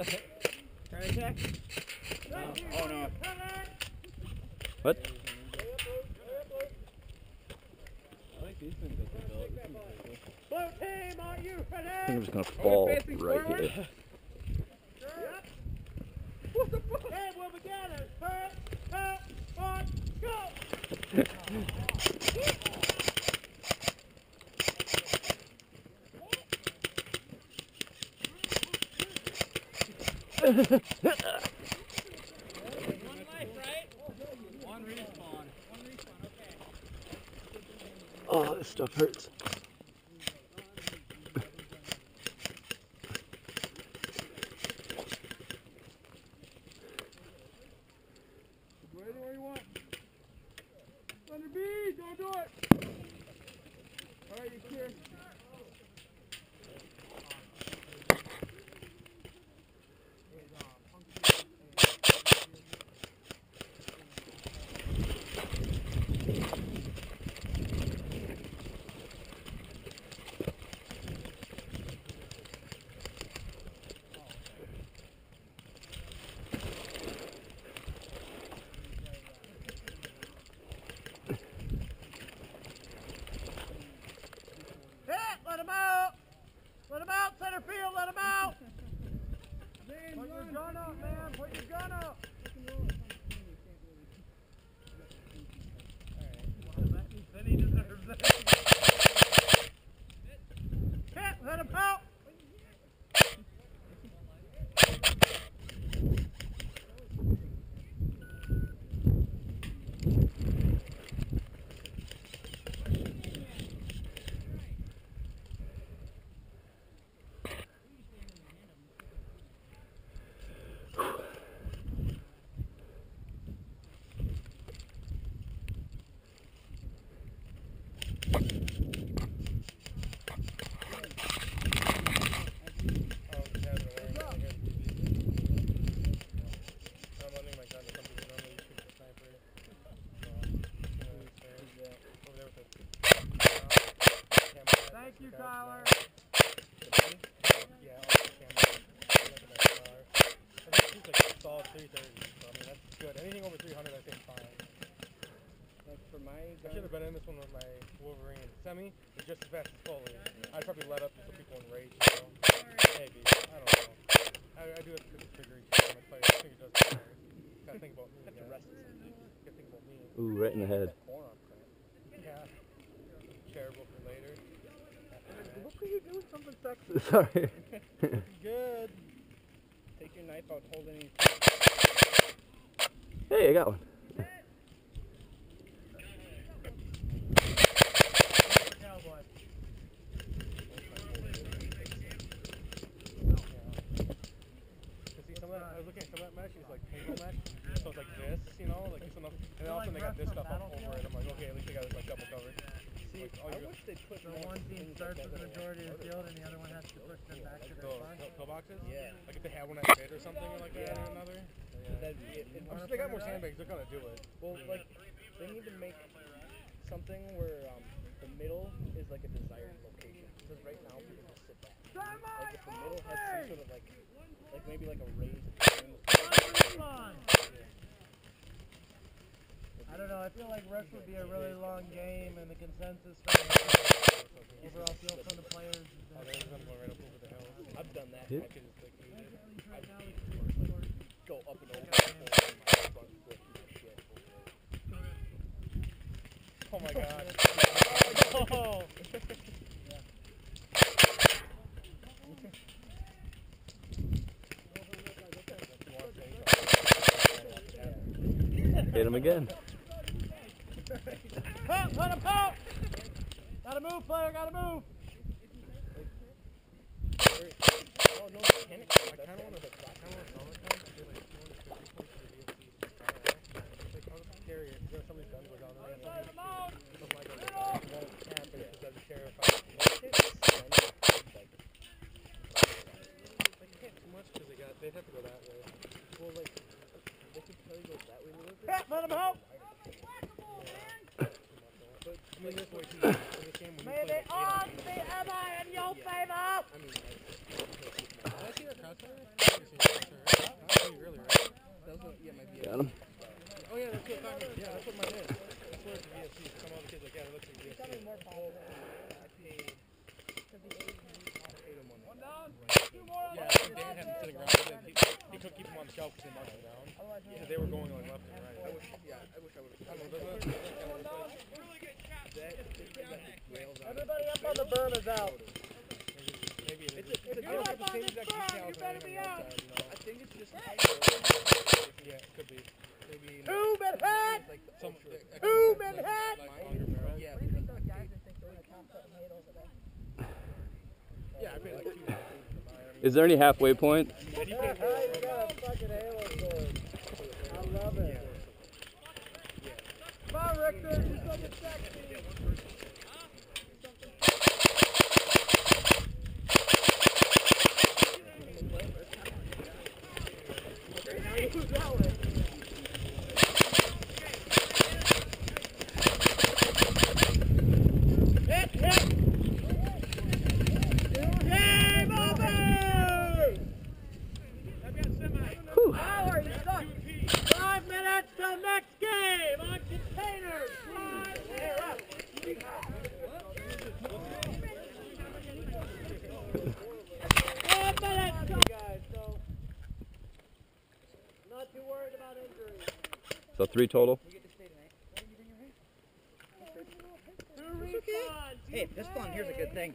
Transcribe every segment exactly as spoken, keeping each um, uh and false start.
Try attack? Oh, oh no. What? I like these things that they built. Blue team, are you ready? I think I'm just gonna fall right here. Yep. What the fuck? Hey, we'll begin it. First, two, one, go! One life, right? One respawn. One respawn, okay. Oh, this stuff hurts. Go anywhere you want. Thunder B, don't do it. Alright, you clear. Let him out! Let him out, center field, let him out! Put your gun up, man, put your gun up! Then he deserves it. Hit, let him out! Thank you, Tyler. Yeah, all the cameras. I think he's like solid three thirty, so I mean that's good. Anything over three hundred I think fine. Like for my I should have been in this one with my Wolverine semi. It's just as fast as fully. I'd probably let up just so people in rage, you know? Maybe. I don't know. I, I do have to figure each time I play. I think it does matter. Gotta think about me. That's the rest of something. Gotta think about me. Ooh, right in the head. Yeah. Shareable for later. Look what you doing, something sexy. Sorry. Good. Take your knife out, hold any. Hey, I got one. Cowboy. See, some of that, I was looking at some of that mesh, it's like paintball mesh, so it's like this, you know, like this enough, and then all of a sudden they got this stuff up over it. I'm like, okay, at least they got it like double covered. See, Like, oh, I you're wish they put So one team starts with the majority of the field and the other one has to push them back to their Those spot. pill boxes? Yeah. Like if they had one at fit or something like that or another? That'd be it. It- I'm sure they got more sandbags, they're gonna do it. Well, like, they need to make something where um, the middle is like a desired location. Because right now people just sit back. Like if the middle had some sort of like, like maybe like a raised. I don't know, I feel like rush would be a really long game and the consensus from the overall feel from the players is Oh, that there's them going right up over the hill. I've done that. Yeah. I can just like, right now we go up and over the whole front flip and shit. Oh my god. Oh! Hit him again. Pop, let him pop! Gotta move, player, gotta move! Oh no, mechanic. I kind of want to. I kind of want to sell it now. Do like two hundred fifty points for the D L C. Like how scary is it? Some of these guns go down there. Let him out! Look like it won't happen because doesn't care if I. They can't too much because they got. They'd have to go that way. Well, like, they could tell you goes that way a little bit. Pop, let him out! But I mean, this way too. In this game, when you May play the like eight on odds be ever in your favor! I mean, like, see that crossfire? I didn't see that crossfire. I saw you earlier, right? That was what, yeah, my V S. Got him. Oh yeah, that's what I'm talking about. Yeah, that's what mine is. That's where it's V S C. Some other kids like, yeah, it looks like V S C. More popular. I paid. I paid him one. One down. Yeah, I think Dan had them sitting around. But he, he couldn't keep them on the shelf because they marked them down. Because they were going like left and right. I wish, yeah, I wish I would have. I don't know, doesn't it? That, rails on it. Everybody up on the berm is out. Maybe it It's is. a, it's a I don't different, have the same exact details on the outside, you know. I think it's just. Yeah, it could be. Maybe. Two Manhattan! It's like the Some, ultra- Two Manhattan! like longer barrel. Yeah. What do you think those guys are thinking when they top that hate over there? Yeah, I paid like two. Is there any halfway point? And he Yeah, paid you got a fucking halo sword. I love it. Come on, Richter, do something sexy. Five minutes till next game on containers. Five minutes, guys. So, not too worried about injuries. So three total. Hey, this one here's a good thing.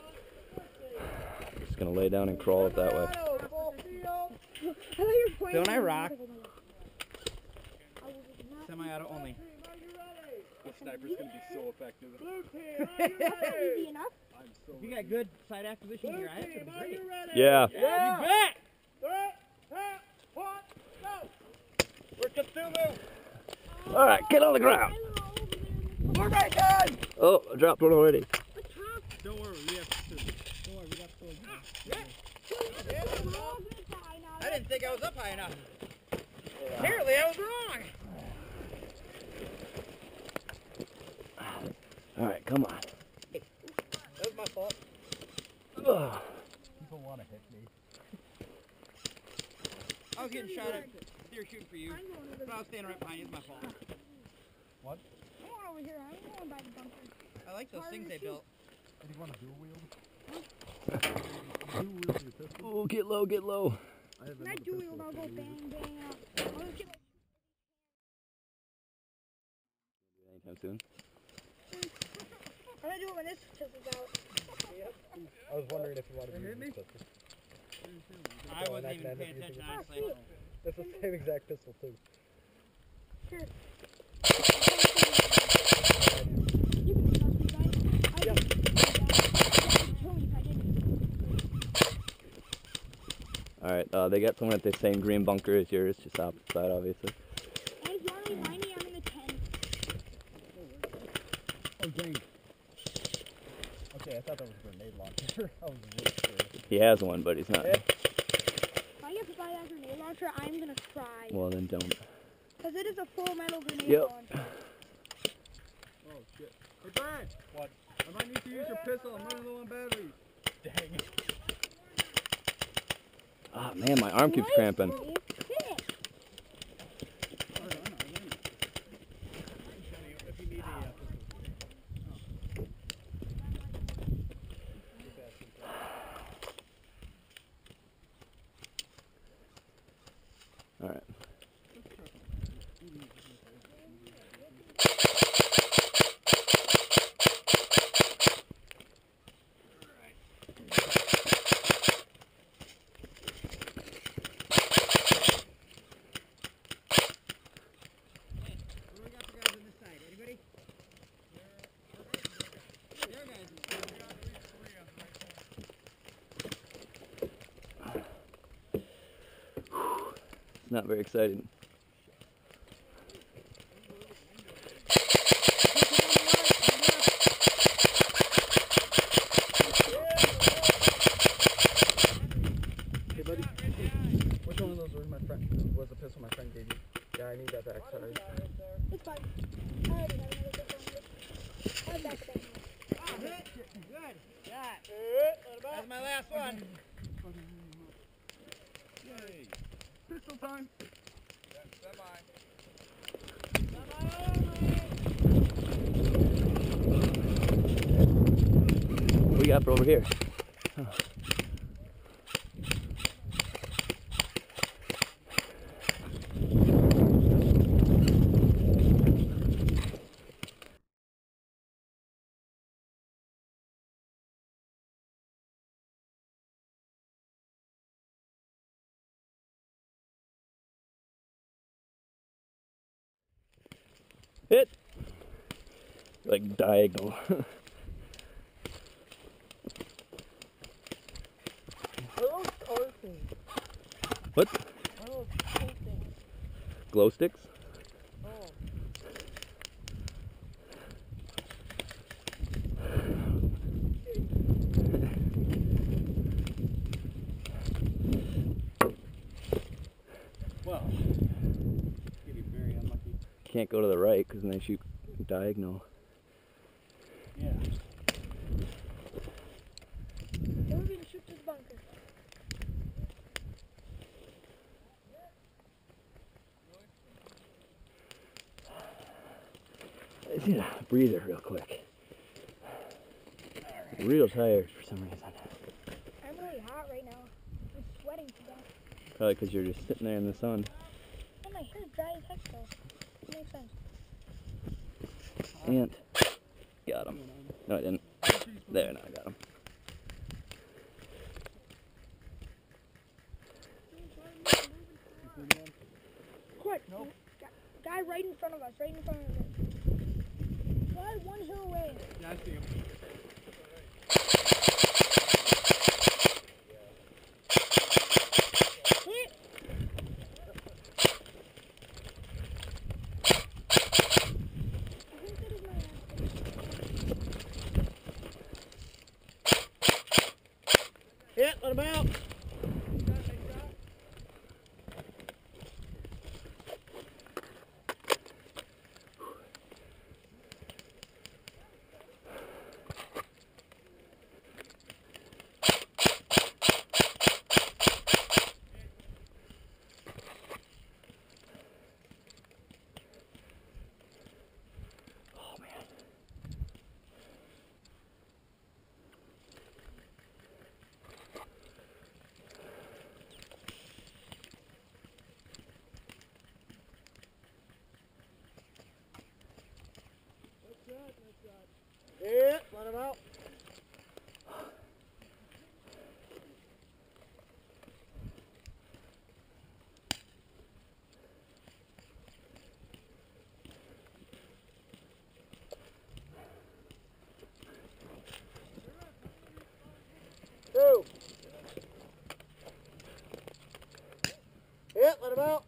Just gonna lay down and crawl it that way. Don't I rock? Semi-auto only. The sniper's gonna be so effective. Easy enough. If you got good side acquisition here, I think it'd be great. Yeah. Yeah. You bet! Three, two, one, go. We're Cthulhu. All right, get on the ground. We're right done. Oh, I dropped one already. Don't worry, we have to. Don't worry, we got to I didn't think I was up high enough. Apparently I was wrong. All right, come on. That was my fault. Ugh. People want to hit me. I was getting shot at. They were shooting for you. But I was standing right behind you. It's my fault. What? I'm going over here. I'm going by the bunker. I like those things they built. Do you want a dual wield? Dual wield your pistol? Oh, get low, get low. I have When I another do pistol it, I'll if go you need bang, it. bang out. I'll just get like Anytime soon. I'm gonna do it when this pistol's out. I was wondering if you wanted to use this pistol. I wasn't even paying attention, honestly. It's the same exact pistol too. Sure. You can trust me, right? I Yeah. would kill me if I didn't. All right, uh, they got someone at the same green bunker as yours, just opposite side, obviously. And if you want to remind me, I'm in the tent. Oh dang. Okay, I thought that was a grenade launcher. I was really scared. He has one, but he's not. Yeah. If I get to buy that grenade launcher, I'm gonna cry. Well, then don't. Because it is a full metal grenade Yep. launcher. Oh shit. Hey Brian! What? I might need to use your pistol. I'm running low on batteries. Dang. Oh man, my arm keeps Why is cramping. it thick? All right. What do we got for guys on this side? Anybody? There, guys. Not very exciting. Hey buddy. Which one of those was my friend? Was the pistol my friend gave you? Yeah, I need that back. Sorry. It's fine. I already have another good one. I have back to back. Good. Shot. That's my last one. Pistol time. What we got for over here? Huh. Hit! Like diagonal. What are those color things? What? What are those pink things? Glow sticks? Oh. Well, you'd be very unlucky. Can't go to the right because then they shoot diagonal. Yeah. Then we're gonna shoot this bunker. I just need a breather real quick. Real tired for some reason. I'm really hot right now. I'm sweating to death. Probably because you're just sitting there in the sun. And my hair's dry as heck though. That makes sense. And got him. No, I didn't. There, now I got him. Quick! Nope. Guy right in front of us, right in front of us. Guy one hill away. Yeah, I see him. Hit! I think that is my last. Hit, let him out. Hit, let him out. Two. Hit, let him out.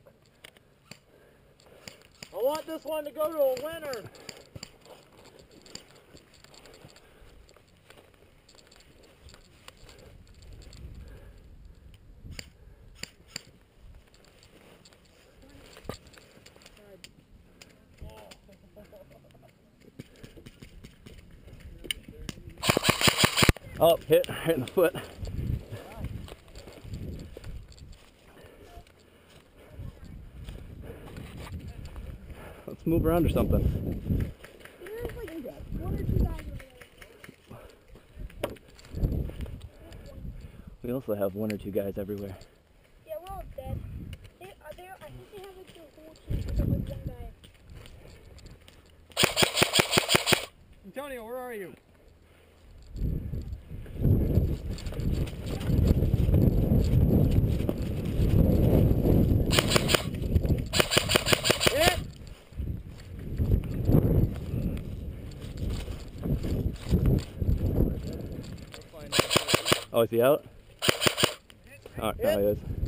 I want this one to go to a winner. Oh, hit right in the foot. Let's move around or something. There's like one or two guys over there. We also have one or two guys everywhere. Yeah, we're all dead. They, uh, they, I think they have like the whole team except like one guy. Antonio, where are you? Hit. Oh, is he out? Oh, no, he is.